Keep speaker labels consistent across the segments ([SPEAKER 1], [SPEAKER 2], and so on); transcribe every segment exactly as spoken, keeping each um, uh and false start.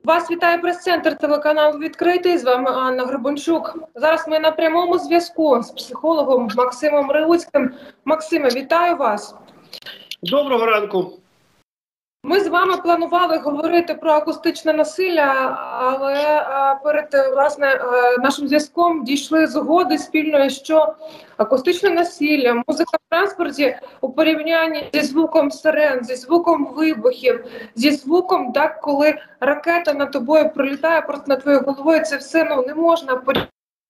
[SPEAKER 1] Вас вітає прес-центр телеканалу «Відкритий». З вами Анна Гребенчук. Зараз ми на прямому зв'язку з психологом Максимом Реуцьким. Максиме, вітаю вас.
[SPEAKER 2] Доброго ранку.
[SPEAKER 1] Ми з вами планували говорити про акустичне насилля, але перед власне нашим зв'язком дійшли згоди спільної, що акустичне насилля, музика в транспорті у порівнянні зі звуком сирен, зі звуком вибухів, зі звуком, так, коли ракета над тобою пролітає просто над твоєю головою, це все ну, не можна порівняти.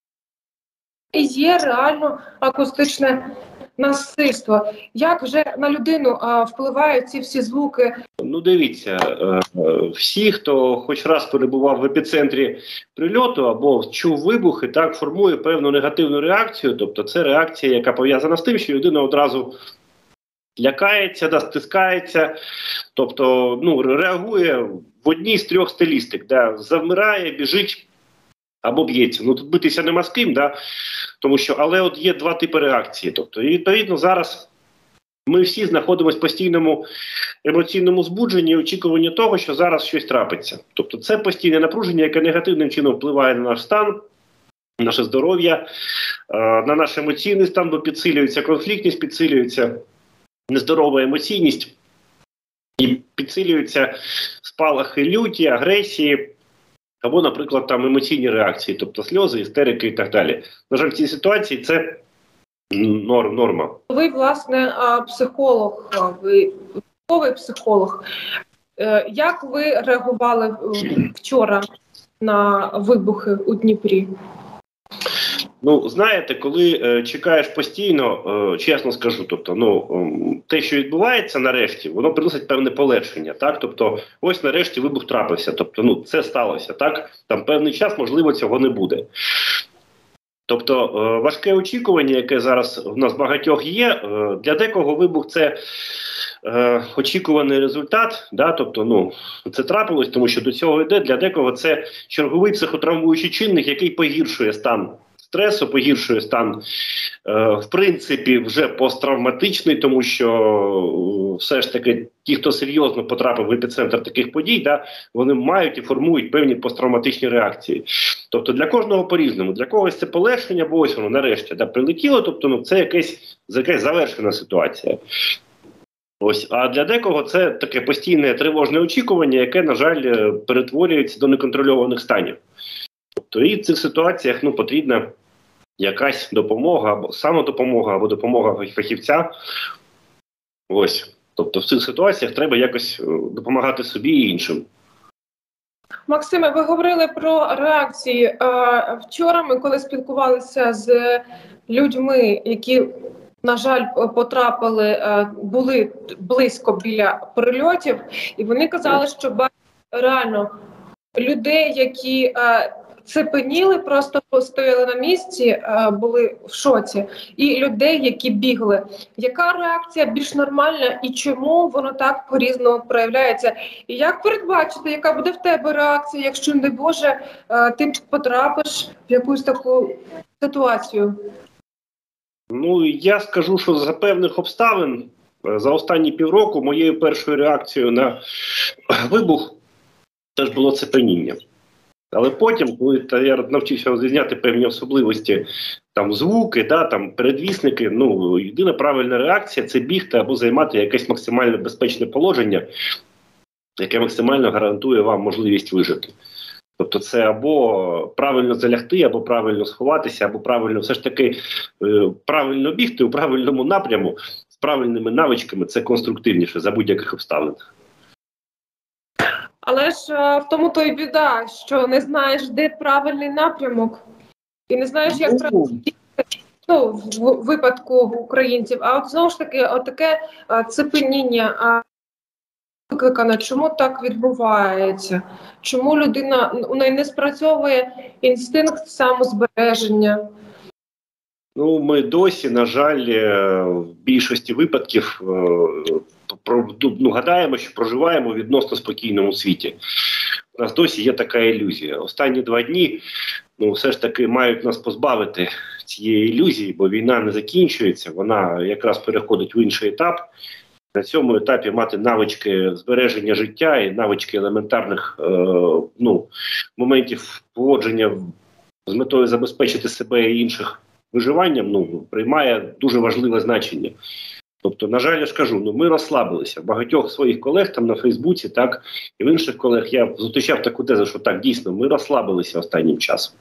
[SPEAKER 1] І є реально акустичне насильство. Як вже на людину а, впливають ці всі звуки?
[SPEAKER 2] Ну, дивіться, всі, хто хоч раз перебував в епіцентрі прильоту або чув вибухи, так, формує певну негативну реакцію. Тобто це реакція, яка пов'язана з тим, що людина одразу лякається, да, стискається, тобто ну, реагує в одній з трьох стилістик, да, завмирає, біжить або б'ється. Ну, тут битися нема з ким, да, тому що, але от є два типи реакції. Тобто, і відповідно зараз ми всі знаходимося в постійному емоційному збудженні, очікуванні того, що зараз щось трапиться. Тобто це постійне напруження, яке негативним чином впливає на наш стан, наше здоров'я, на наш емоційний стан, бо підсилюється конфліктність, підсилюється нездорова емоційність і підсилюються спалахи люті, агресії, або, наприклад, там емоційні реакції, тобто сльози, істерики і так далі. На жаль, в цій ситуації це норм, норма.
[SPEAKER 1] Ви, власне, психолог, ви військовий психолог. Як ви реагували вчора на вибухи у Дніпрі?
[SPEAKER 2] Ну, знаєте, коли е, чекаєш постійно, е, чесно скажу, тобто, ну, е, те, що відбувається нарешті, воно приносить певне полегшення, так? Тобто, ось нарешті вибух трапився, тобто, ну, це сталося, так? Там певний час, можливо, цього не буде. Тобто, е, важке очікування, яке зараз в нас багатьох є, е, для декого вибух – це е, очікуваний результат, да? Тобто, ну, це трапилось, тому що до цього йде, для декого це черговий психотравмуючий чинник, який погіршує стан стресу, погіршує стан, е, в принципі, вже посттравматичний, тому що е, все ж таки ті, хто серйозно потрапив в епіцентр таких подій, да, вони мають і формують певні посттравматичні реакції. Тобто для кожного по-різному. Для когось це полегшення, бо ось воно нарешті да, прилетіло, тобто ну, це якась, якась завершена ситуація. Ось, а для декого це таке постійне тривожне очікування, яке, на жаль, перетворюється до неконтрольованих станів. Тобто і в цих ситуаціях ну, потрібна якась допомога, або самодопомога, або допомога фахівця. Ось. Тобто в цих ситуаціях треба якось допомагати собі і іншим.
[SPEAKER 1] Максиме, ви говорили про реакції. Вчора ми, коли спілкувалися з людьми, які, на жаль, потрапили, були близько біля прильотів, і вони казали, що реально людей, які цепеніли, просто стояли на місці, були в шоці, і людей, які бігли. Яка реакція більш нормальна і чому воно так по-різному проявляється? І як передбачити, яка буде в тебе реакція, якщо, не Боже, ти потрапиш в якусь таку ситуацію?
[SPEAKER 2] Ну, я скажу, що за певних обставин за останні півроку моєю першою реакцією на вибух теж було цепеніння. Але потім, коли я навчився розрізняти певні особливості, там звуки, да, там передвісники, ну, єдина правильна реакція – це бігти або займати якесь максимально безпечне положення, яке максимально гарантує вам можливість вижити. Тобто це або правильно залягти, або правильно сховатися, або правильно все ж таки е, правильно бігти у правильному напряму, з правильними навичками – це конструктивніше за будь-яких обставин.
[SPEAKER 1] Але ж в тому то й біда, що не знаєш, де правильний напрямок, і не знаєш, як правильно діяти, ну, в випадку українців. А от знову ж таки, отаке цепеніння викликане, чому так відбувається? Чому людина, у неї не спрацьовує інстинкт самозбереження?
[SPEAKER 2] Ну, ми досі, на жаль, в більшості випадків ну, гадаємо, що проживаємо у відносно спокійному світі. У нас досі є така ілюзія. Останні два дні ну, все ж таки мають нас позбавити цієї ілюзії, бо війна не закінчується, вона якраз переходить в інший етап. на цьому етапі мати навички збереження життя і навички елементарних е, ну, моментів поводження з метою забезпечити себе і інших виживанням, ну, приймає дуже важливе значення. Тобто, на жаль, я ж кажу, ну, ми розслабилися. Багатьох своїх колег там на Фейсбуці, так, і в інших колег я зустрічав таку тезу, що так, дійсно, ми розслабилися останнім часом.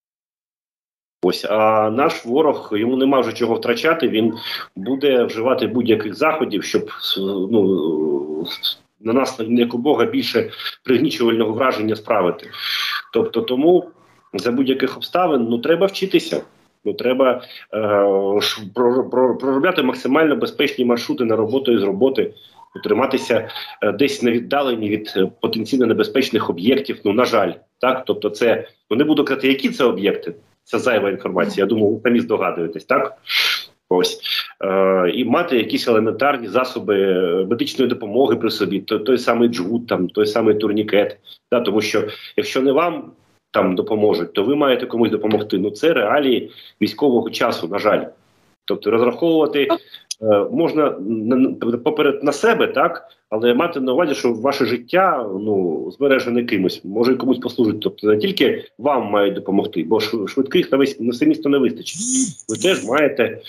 [SPEAKER 2] Ось, а наш ворог, йому нема вже чого втрачати, він буде вживати будь-яких заходів, щоб ну, на нас, як у Бога, більше пригнічувального враження справити. Тобто, тому за будь-яких обставин, ну, треба вчитися. Ну, треба е, проробляти максимально безпечні маршрути на роботу і з роботи, триматися е, десь на віддаленні від е, потенційно небезпечних об'єктів, ну, на жаль. Так? Тобто це, ну, не буду казати, які це об'єкти, це зайва інформація, я думаю, ви самі здогадуєтесь, так? Ось. Е, і мати якісь елементарні засоби медичної допомоги при собі, той, той самий джгут, там, той самий турнікет. Так? Тому що, якщо не вам там допоможуть, то ви маєте комусь допомогти. Ну, це реалії військового часу, на жаль. Тобто розраховувати е, можна на, поперед на себе, так, але мати на увазі, що ваше життя, ну, збережене кимось, може комусь послужити. Тобто не тільки вам мають допомогти, бо швидких на весь на все місто не вистачить. Ви теж маєте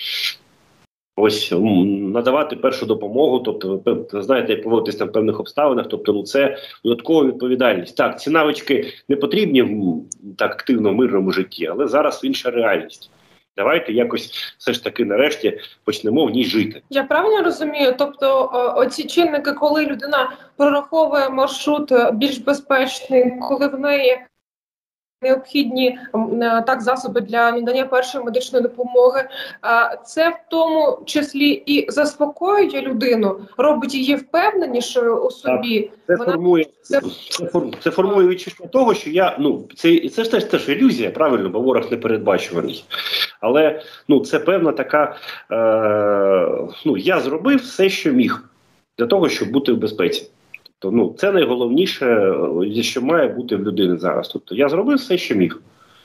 [SPEAKER 2] ось надавати першу допомогу, тобто ви знаєте, як поводитись на певних обставинах, тобто ну, це додаткова відповідальність. Так, ці навички не потрібні в так активно в мирному житті, але зараз інша реальність. Давайте якось все ж таки нарешті почнемо в ній жити.
[SPEAKER 1] Я правильно розумію? Тобто оці чинники, коли людина прораховує маршрут більш безпечний, коли в неї необхідні так засоби для надання першої медичної допомоги, це в тому числі і заспокоює людину, робить її впевненішою у собі.
[SPEAKER 2] Так, це, Вона... формує, це... Це, формує, це формує відчуття того, що я, ну, це, це ж теж, теж ілюзія, правильно, бо ворог непередбачуваний. Але, ну, це певна така, е, ну, я зробив все, що міг, для того, щоб бути в безпеці. Тобто, ну, це найголовніше, що має бути в людини зараз. Тобто, я зробив все, що міг.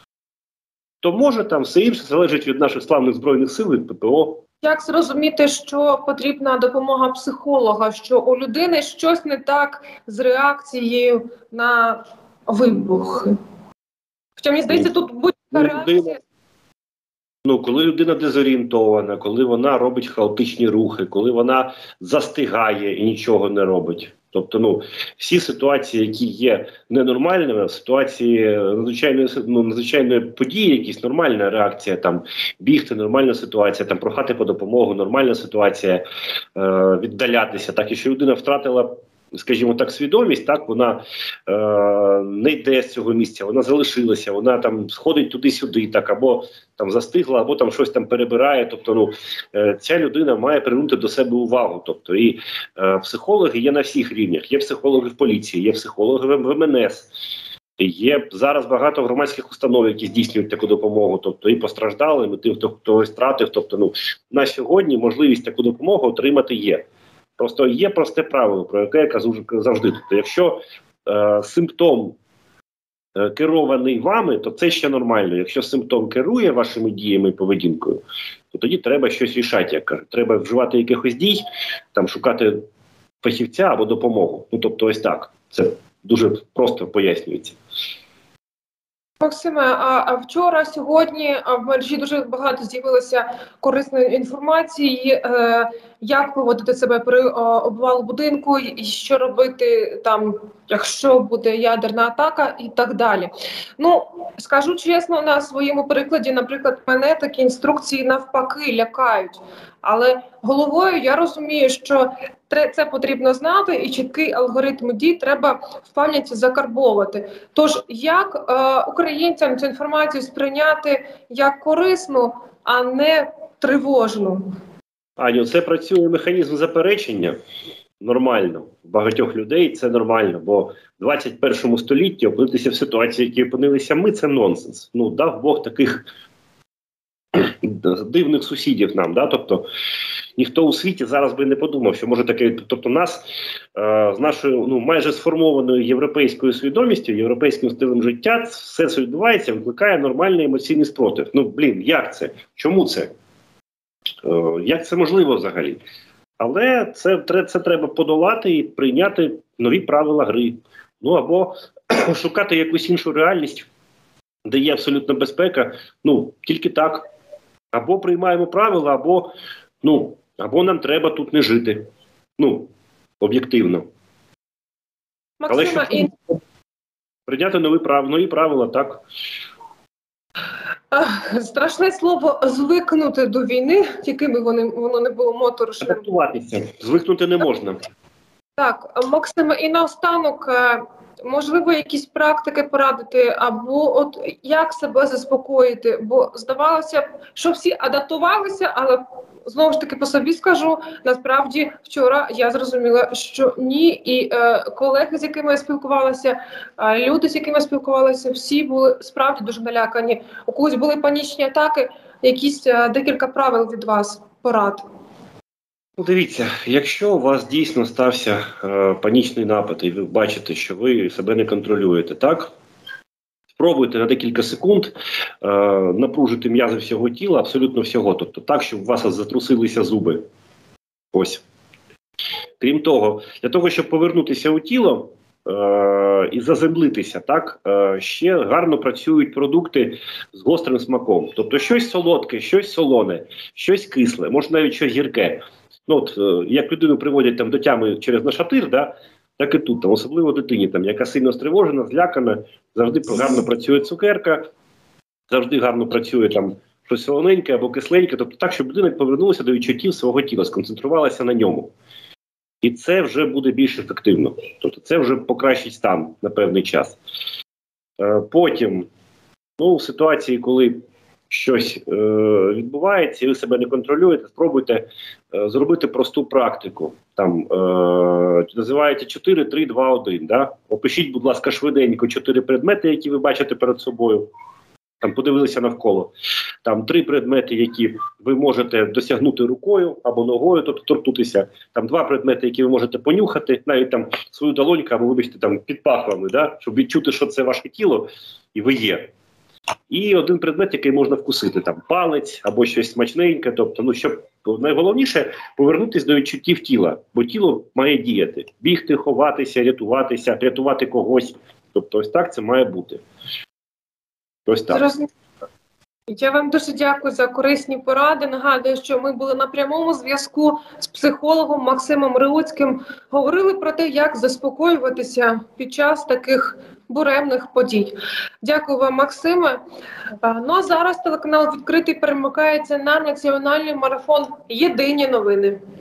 [SPEAKER 2] То може там все інше залежить від наших славних Збройних сил, від ППО.
[SPEAKER 1] Як зрозуміти, що потрібна допомога психолога, що у людини щось не так з реакцією на вибухи? Хоча, мені здається, тут будь-яка реакція...
[SPEAKER 2] Ну, коли людина дезорієнтована, коли вона робить хаотичні рухи, коли вона застигає і нічого не робить. Тобто, ну, всі ситуації, які є ненормальними, в ситуації надзвичайної, ну, надзвичайної події, якісь нормальна реакція, там, бігти, нормальна ситуація, там, прохати по допомогу, нормальна ситуація, е, віддалятися. Так, якщо людина втратила, скажімо так, свідомість, так, вона е, не йде з цього місця, вона залишилася, вона там сходить туди-сюди, так, або там застигла, або там щось там перебирає. Тобто, ну, е, ця людина має привернути до себе увагу. Тобто, і е, психологи є на всіх рівнях. Є психологи в поліції, є психологи в ем ен ес. Є зараз багато громадських установ, які здійснюють таку допомогу, тобто і постраждалим, і тим, хто когось втратив. Тобто, ну, на сьогодні можливість таку допомогу отримати є. Просто є просте правило, про яке я кажу завжди. Тобто, якщо е, симптом е, керований вами, то це ще нормально. Якщо симптом керує вашими діями і поведінкою, то тоді треба щось рішати, як кажуть. Треба вживати якихось дій, там, шукати фахівця або допомогу. Ну, тобто, ось так. Це дуже просто пояснюється.
[SPEAKER 1] Максиме, а вчора, сьогодні в мережі дуже багато з'явилося корисної інформації, е, як поводити себе при обвалу будинку, і що робити там, якщо буде ядерна атака і так далі. Ну, скажу чесно, на своєму прикладі, наприклад, мене такі інструкції навпаки лякають. Але головою я розумію, що це потрібно знати, і чіткий алгоритм дій треба в пам'яті закарбовувати. Тож, як е, українцям цю інформацію сприйняти як корисну, а не тривожну?
[SPEAKER 2] Аню, це працює механізм заперечення нормально. У багатьох людей це нормально, бо в двадцять першому столітті опинитися в ситуації, в якій опинилися ми, це нонсенс. Ну, дав Бог таких дивних сусідів нам, да, тобто ніхто у світі зараз би не подумав, що може таке, тобто нас е, з нашою, ну, майже сформованою європейською свідомістю, європейським стилем життя, все це відбувається, викликає нормальний емоційний спротив. Ну, блін, як це? Чому це? Е, як це можливо взагалі? Але це, це треба подолати і прийняти нові правила гри. Ну або шукати якусь іншу реальність, де є абсолютна безпека. Ну, тільки так. Або приймаємо правила, або, ну, або нам треба тут не жити. Ну, об'єктивно. Але щоб
[SPEAKER 1] і...
[SPEAKER 2] прийняти нові правила, нові правила, так.
[SPEAKER 1] Страшне слово «звикнути до війни», якими вони, воно не було моторошним.
[SPEAKER 2] Адаптуватися. Звикнути не можна.
[SPEAKER 1] Так, Максиме, і наостанок, можливо, якісь практики порадити, або от як себе заспокоїти? Бо здавалося б, що всі адаптувалися, але знову ж таки по собі скажу, насправді вчора я зрозуміла, що ні, і е, колеги, з якими я спілкувалася, е, люди, з якими я спілкувалася, всі були справді дуже налякані. У когось були панічні атаки, якісь е, декілька правил від вас, порад.
[SPEAKER 2] Ну, дивіться, якщо у вас дійсно стався е, панічний напад, і ви бачите, що ви себе не контролюєте, так? Спробуйте на декілька секунд е, напружити м'язи всього тіла, абсолютно всього. Тобто так, щоб у вас затрусилися зуби. Ось. Крім того, для того, щоб повернутися у тіло е, і заземлитися, так, е, ще гарно працюють продукти з гострим смаком. Тобто щось солодке, щось солоне, щось кисле, може навіть щось гірке. Ну, от, е, як людину приводять там до тями через нашатир, да, так і тут, там, особливо дитині, там, яка сильно стривожена, злякана, завжди гарно працює цукерка, завжди гарно працює там щось солоненьке або кисленьке, тобто так, щоб людина повернулася до відчуттів свого тіла, сконцентрувалася на ньому. І це вже буде більш ефективно. Тобто це вже покращить стан на певний час. Е, потім, ну, у ситуації, коли щось е, відбувається, і ви себе не контролюєте, спробуйте е, зробити просту практику. Там е, називається чотири три два один. Да? Опишіть, будь ласка, швиденько чотири предмети, які ви бачите перед собою. Там подивилися навколо. Там три предмети, які ви можете досягнути рукою або ногою, тобто торкнутися. Там два предмети, які ви можете понюхати, навіть там свою долоньку або, вибачте, там під пахвами, да? Щоб відчути, що це ваше тіло і ви є. І один предмет, який можна вкусити, там палець або щось смачненьке. Тобто, ну, щоб найголовніше повернутися до відчуттів тіла, бо тіло має діяти. Бігти, ховатися, рятуватися, рятувати когось. Тобто ось так це має бути. Ось так.
[SPEAKER 1] Зрозуміло. Я вам дуже дякую за корисні поради. Нагадую, що ми були на прямому зв'язку з психологом Максимом Реуцьким. Говорили про те, як заспокоюватися під час таких буремних подій. Дякую вам, Максиме. Ну а зараз телеканал «Відкритий» перемикається на національний марафон «Єдині новини».